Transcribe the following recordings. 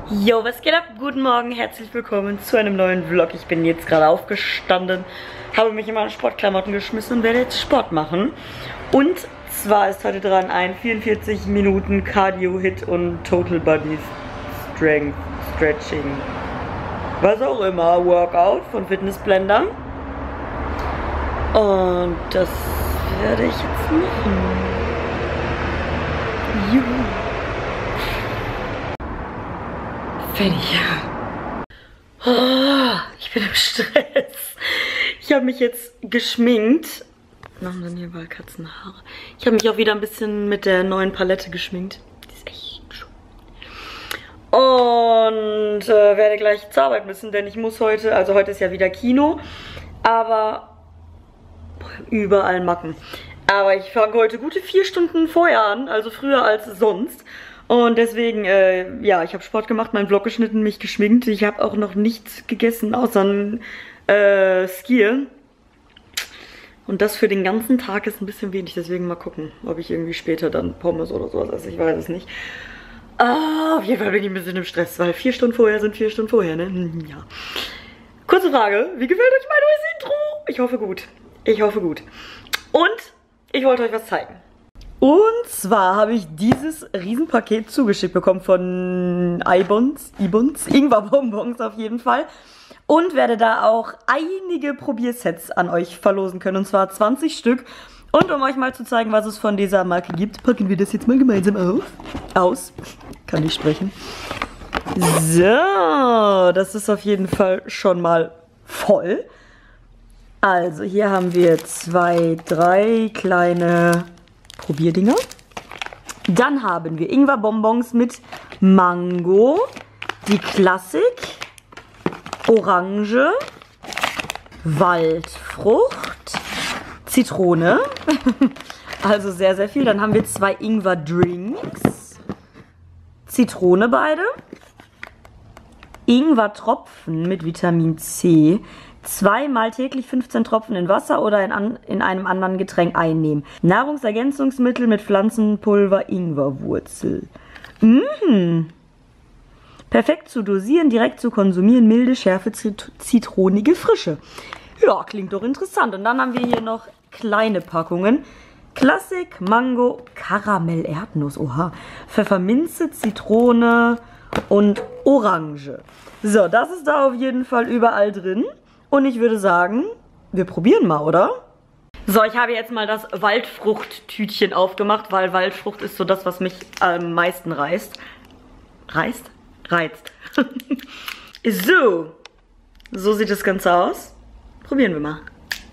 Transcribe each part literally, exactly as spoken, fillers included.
Yo, was geht ab? Guten Morgen, herzlich willkommen zu einem neuen Vlog. Ich bin jetzt gerade aufgestanden, habe mich in meine Sportklamotten geschmissen und werde jetzt Sport machen. Und zwar ist heute dran ein vierundvierzig Minuten Cardio-Hit und Total Body Strength Stretching, was auch immer, Workout von Fitness Blender. Und das werde ich jetzt machen. Juhu. Fertig. Oh, ich bin im Stress. Ich habe mich jetzt geschminkt. Warum sind hier überall Katzenhaare? Ich habe mich auch wieder ein bisschen mit der neuen Palette geschminkt. Die ist echt schön. Und äh, werde gleich zur Arbeit müssen, denn ich muss heute, also heute ist ja wieder Kino, aber überall Macken. Aber ich fange heute gute vier Stunden vorher an, also früher als sonst. Und deswegen, äh, ja, ich habe Sport gemacht, meinen Vlog geschnitten, mich geschminkt. Ich habe auch noch nichts gegessen, außer ein äh, Skier. Und das für den ganzen Tag ist ein bisschen wenig. Deswegen mal gucken, ob ich irgendwie später dann Pommes oder sowas esse. Ich weiß es nicht. Ah, auf jeden Fall bin ich ein bisschen im Stress, weil vier Stunden vorher sind vier Stunden vorher, ne? Hm, ja. Kurze Frage, wie gefällt euch mein neues Intro? Ich hoffe gut. Ich hoffe gut. Und ich wollte euch was zeigen. Und zwar habe ich dieses Riesenpaket zugeschickt bekommen von Ibons, Ibons, Ingwer-Bonbons auf jeden Fall. Und werde da auch einige Probiersets an euch verlosen können, und zwar zwanzig Stück. Und um euch mal zu zeigen, was es von dieser Marke gibt, packen wir das jetzt mal gemeinsam auf. Aus. Kann nicht sprechen. So, das ist auf jeden Fall schon mal voll. Also, hier haben wir zwei, drei kleine Probierdinger. Dann haben wir Ingwer-Bonbons mit Mango, die Klassik, Orange, Waldfrucht, Zitrone. Also sehr, sehr viel. Dann haben wir zwei Ingwer-Drinks, Zitrone beide, Ingwer-Tropfen mit Vitamin C, zweimal täglich fünfzehn Tropfen in Wasser oder in, an, in einem anderen Getränk einnehmen. Nahrungsergänzungsmittel mit Pflanzenpulver, Ingwerwurzel. Mmh. Perfekt zu dosieren, direkt zu konsumieren, milde, schärfe, zit zitronige Frische. Ja, klingt doch interessant. Und dann haben wir hier noch kleine Packungen. Klassik, Mango, Karamell, Erdnuss, oha, Pfefferminze, Zitrone und Orange. So, das ist da auf jeden Fall überall drin. Und ich würde sagen, wir probieren mal, oder? So, ich habe jetzt mal das Waldfrucht-Tütchen aufgemacht, weil Waldfrucht ist so das, was mich am meisten reißt. Reißt? Reizt. So. So sieht das Ganze aus. Probieren wir mal.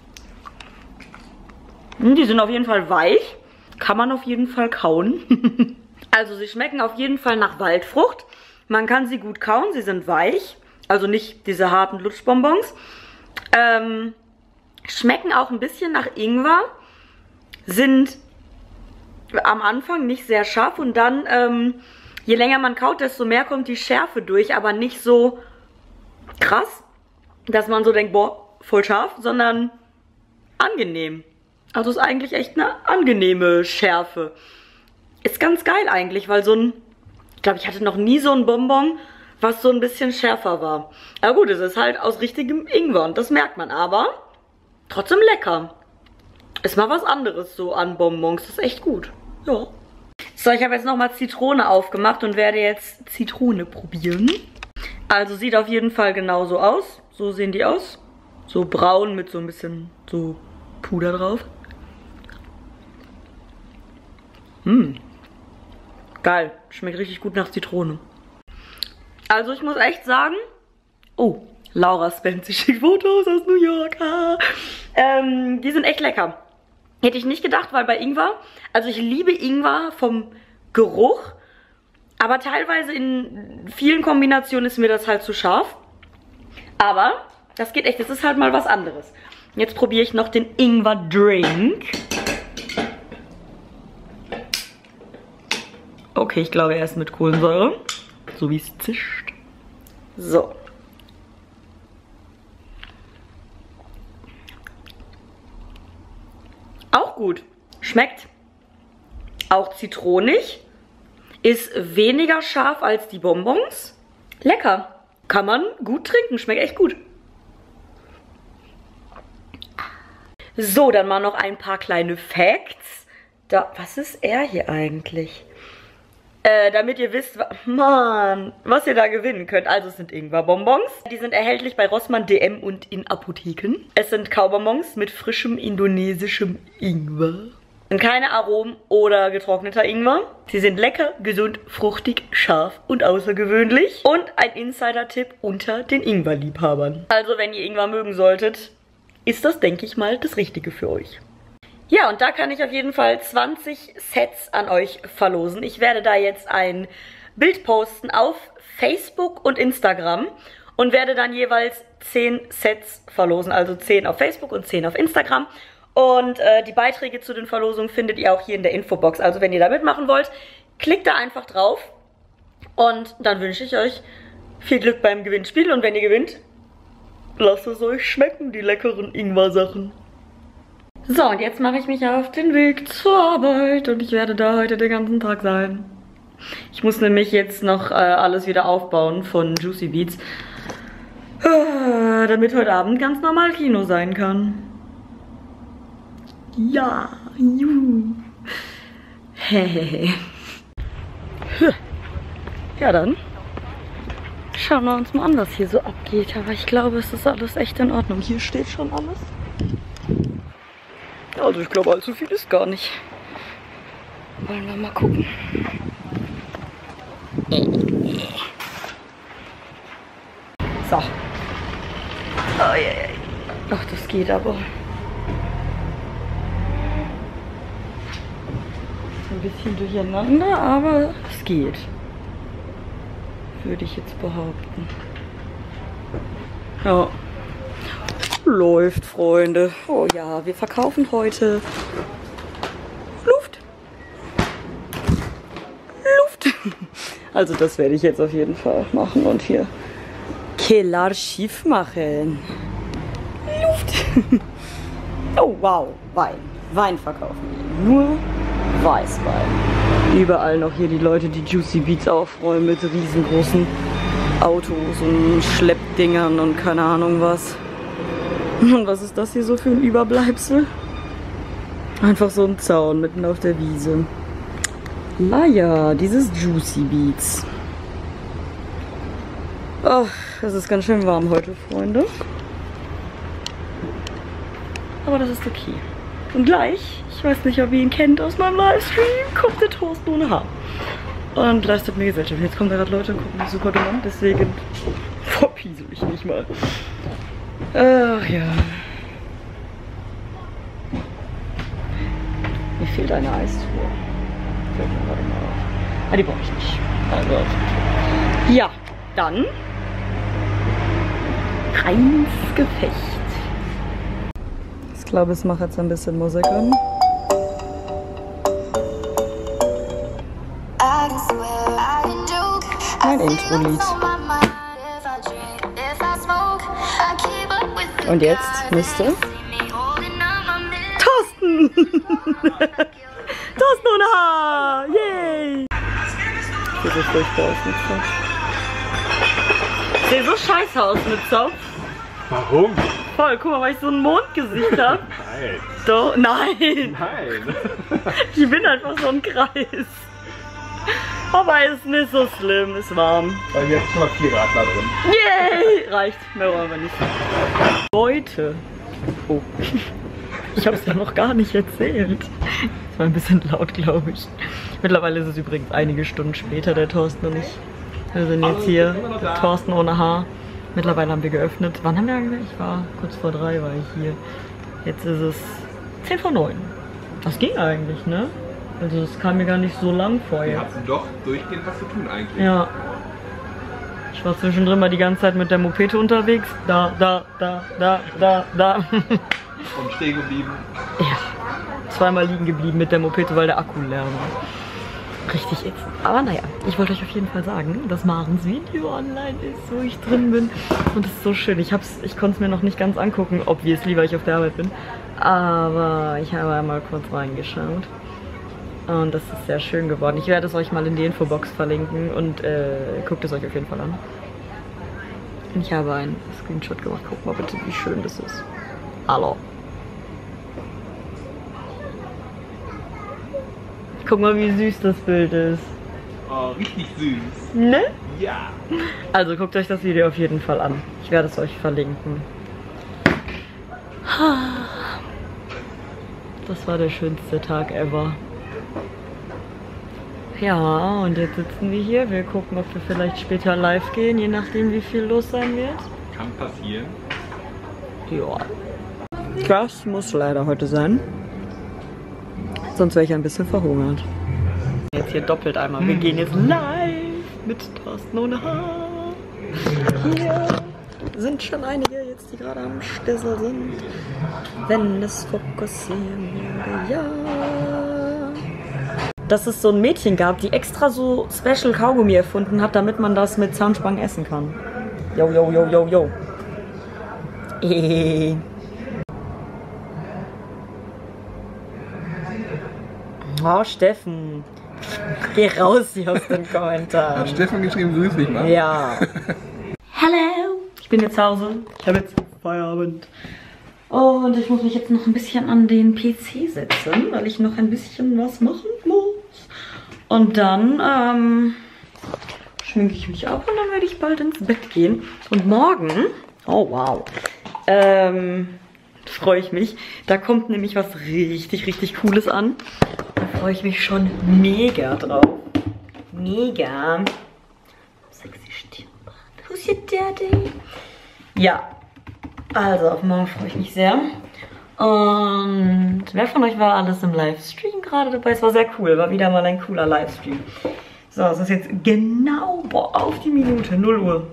Die sind auf jeden Fall weich. Kann man auf jeden Fall kauen. Also sie schmecken auf jeden Fall nach Waldfrucht. Man kann sie gut kauen, sie sind weich. Also nicht diese harten Lutschbonbons. Ähm, schmecken auch ein bisschen nach Ingwer, sind am Anfang nicht sehr scharf und dann, ähm, je länger man kaut, desto mehr kommt die Schärfe durch, aber nicht so krass, dass man so denkt, boah, voll scharf, sondern angenehm. Also ist eigentlich echt eine angenehme Schärfe. Ist ganz geil eigentlich, weil so ein, ich glaube, ich hatte noch nie so ein Bonbon, was so ein bisschen schärfer war. Aber gut, es ist halt aus richtigem Ingwer und das merkt man, aber trotzdem lecker. Ist mal was anderes so an Bonbons, das ist echt gut. Ja. So, ich habe jetzt nochmal Zitrone aufgemacht und werde jetzt Zitrone probieren. Also sieht auf jeden Fall genauso aus. So sehen die aus. So braun mit so ein bisschen so Puder drauf. Mmh. Geil, schmeckt richtig gut nach Zitrone. Also ich muss echt sagen, oh, Laura Spencer schickt Fotos aus New York. Ah. Ähm, die sind echt lecker. Hätte ich nicht gedacht, weil bei Ingwer, also ich liebe Ingwer vom Geruch, aber teilweise in vielen Kombinationen ist mir das halt zu scharf. Aber das geht echt, das ist halt mal was anderes. Jetzt probiere ich noch den Ingwer-Drink. Okay, ich glaube, er ist mit Kohlensäure. So wie es zischt. So. Auch gut. Schmeckt auch zitronig. Ist weniger scharf als die Bonbons. Lecker. Kann man gut trinken. Schmeckt echt gut. So, dann mal noch ein paar kleine Facts. Da, was ist er hier eigentlich? Äh, damit ihr wisst, Mann, was ihr da gewinnen könnt. Also es sind Ingwer-Bonbons. Die sind erhältlich bei Rossmann, D M und in Apotheken. Es sind Kaubonbons mit frischem indonesischem Ingwer. Sind keine Aromen oder getrockneter Ingwer. Sie sind lecker, gesund, fruchtig, scharf und außergewöhnlich. Und ein Insider-Tipp unter den Ingwer-Liebhabern. Also wenn ihr Ingwer mögen solltet, ist das, denke ich mal, das Richtige für euch. Ja, und da kann ich auf jeden Fall zwanzig Sets an euch verlosen. Ich werde da jetzt ein Bild posten auf Facebook und Instagram und werde dann jeweils zehn Sets verlosen. Also zehn auf Facebook und zehn auf Instagram. Und äh, die Beiträge zu den Verlosungen findet ihr auch hier in der Infobox. Also wenn ihr da mitmachen wollt, klickt da einfach drauf. Und dann wünsche ich euch viel Glück beim Gewinnspiel. Und wenn ihr gewinnt, lasst es euch schmecken, die leckeren Ingwer-Sachen. So, und jetzt mache ich mich auf den Weg zur Arbeit und ich werde da heute den ganzen Tag sein. Ich muss nämlich jetzt noch äh, alles wieder aufbauen von Juicy Beats, äh, damit heute Abend ganz normal Kino sein kann. Ja, juhu. Hehehe. Ja dann, schauen wir uns mal an, was hier so abgeht. Aber ich glaube, es ist alles echt in Ordnung. Hier steht schon alles. Also ich glaube, allzu viel ist gar nicht. Wollen wir mal gucken. So. Oh, je, je. Ach, das geht aber. Ein bisschen durcheinander, aber es geht. Würde ich jetzt behaupten. Ja. Läuft, Freunde. Oh ja, wir verkaufen heute Luft. Luft. Also das werde ich jetzt auf jeden Fall machen und hier Keller schief machen. Luft. Oh wow, Wein. Wein verkaufen wir. Nur Weißwein. Überall noch hier die Leute, die Juicy Beats aufräumen mit riesengroßen Autos und Schleppdingern und keine Ahnung was. Und was ist das hier so für ein Überbleibsel? Einfach so ein Zaun mitten auf der Wiese. Naja, dieses Juicy Beats. Ach, es ist ganz schön warm heute, Freunde. Aber das ist okay. Und gleich, ich weiß nicht, ob ihr ihn kennt aus meinem Livestream, kommt der Toast ohne Haar. Und leistet mir Gesellschaft. Jetzt kommen da gerade Leute und gucken mich super dumm an, deswegen verpiesel ich mich mal. Ach ja. Mir fehlt eine Eistour. Fällt mir gerade mal auf. Ah, die brauche ich nicht. Also. Ja, dann. Reines Gefecht. Ich glaube, es macht jetzt ein bisschen Musik an. Mein Intro-Lied. Und jetzt müsste Thorsten! Thorsten ohne Haar! Yay! Ich sehe so furchtbar aus mit Zopf. Ich sehe so scheiße aus mit Zopf. Warum? Voll, guck mal, weil ich so ein Mondgesicht habe. Nein. Doch, nein! Nein! Ich bin einfach so ein Kreis. Aber ist nicht so schlimm, ist warm. Weil hier ist schon mal vier Grad da drin. Yay! Reicht, mehr wollen wir nicht. Leute. Oh. Ich habe es ja noch gar nicht erzählt. Das war ein bisschen laut, glaube ich. Mittlerweile ist es übrigens einige Stunden später, der Thorsten und ich. Wir sind jetzt hier, Thorsten ohne Haar. Mittlerweile haben wir geöffnet. Wann haben wir eigentlich? Ich war kurz vor drei, war ich hier. Jetzt ist es zehn vor neun. Das ging eigentlich, ne? Also das kam mir gar nicht so lang vor jetzt. Wir hatten doch durchgehend was zu tun eigentlich. Ja. Ich war zwischendrin mal die ganze Zeit mit der Mopete unterwegs. Da, da, da, da, da, da. Und stehen geblieben. Ja. Zweimal liegen geblieben mit der Mopete, weil der Akku leer war. Richtig ätzend. Aber naja, ich wollte euch auf jeden Fall sagen, dass Marens Video online ist, wo ich drin bin. Und es ist so schön. Ich, hab's, ich konnte es mir noch nicht ganz angucken, obviously, weil ich auf der Arbeit bin. Aber ich habe einmal kurz reingeschaut. Und das ist sehr schön geworden. Ich werde es euch mal in die Infobox verlinken und äh, guckt es euch auf jeden Fall an. Ich habe einen Screenshot gemacht. Guck mal bitte, wie schön das ist. Hallo. Guck mal, wie süß das Bild ist. Oh, richtig süß. Ne? Ja. Also guckt euch das Video auf jeden Fall an. Ich werde es euch verlinken. Das war der schönste Tag ever. Ja, und jetzt sitzen wir hier. Wir gucken, ob wir vielleicht später live gehen, je nachdem, wie viel los sein wird. Kann passieren. Ja. Das muss leider heute sein. Sonst wäre ich ein bisschen verhungert. Jetzt hier doppelt einmal. Wir gehen jetzt live mit Thorsten ohne Haar. Hier sind schon einige jetzt, die gerade am Stissel sind. Wenn es fokussieren würde, ja. Dass es so ein Mädchen gab, die extra so Special Kaugummi erfunden hat, damit man das mit Zahnspangen essen kann. Yo, yo, yo, yo, yo. Ehehe. Oh, Steffen. Geh raus hier aus den Kommentaren. Hat Stefan geschrieben, grüß mich mal. Ja. Hallo. Ich bin jetzt zu Hause. Ich habe jetzt Feierabend. Und ich muss mich jetzt noch ein bisschen an den P C setzen, weil ich noch ein bisschen was machen muss. Und dann ähm, schminke ich mich ab und dann werde ich bald ins Bett gehen. Und morgen, oh wow, ähm, freue ich mich. Da kommt nämlich was richtig, richtig Cooles an. Da freue ich mich schon mega drauf. Mega. Sexy Stirnband. Who's your daddy? Ja. Also, auf morgen freue ich mich sehr. Und wer von euch war alles im Livestream gerade dabei? Es war sehr cool. War wieder mal ein cooler Livestream. So, es ist jetzt genau boah, auf die Minute. null Uhr.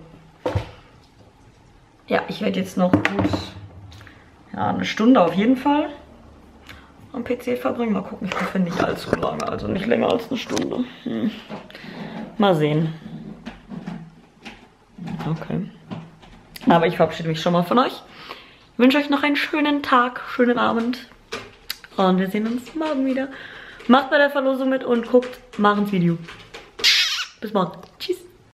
Ja, ich werde jetzt noch gut ja, eine Stunde auf jeden Fall am P C verbringen. Mal gucken, ich hoffe nicht allzu lange. Also nicht länger als eine Stunde. Hm. Mal sehen. Okay. Aber ich verabschiede mich schon mal von euch. Ich wünsche euch noch einen schönen Tag, schönen Abend. Und wir sehen uns morgen wieder. Macht bei der Verlosung mit und guckt Marens Video. Bis morgen. Tschüss.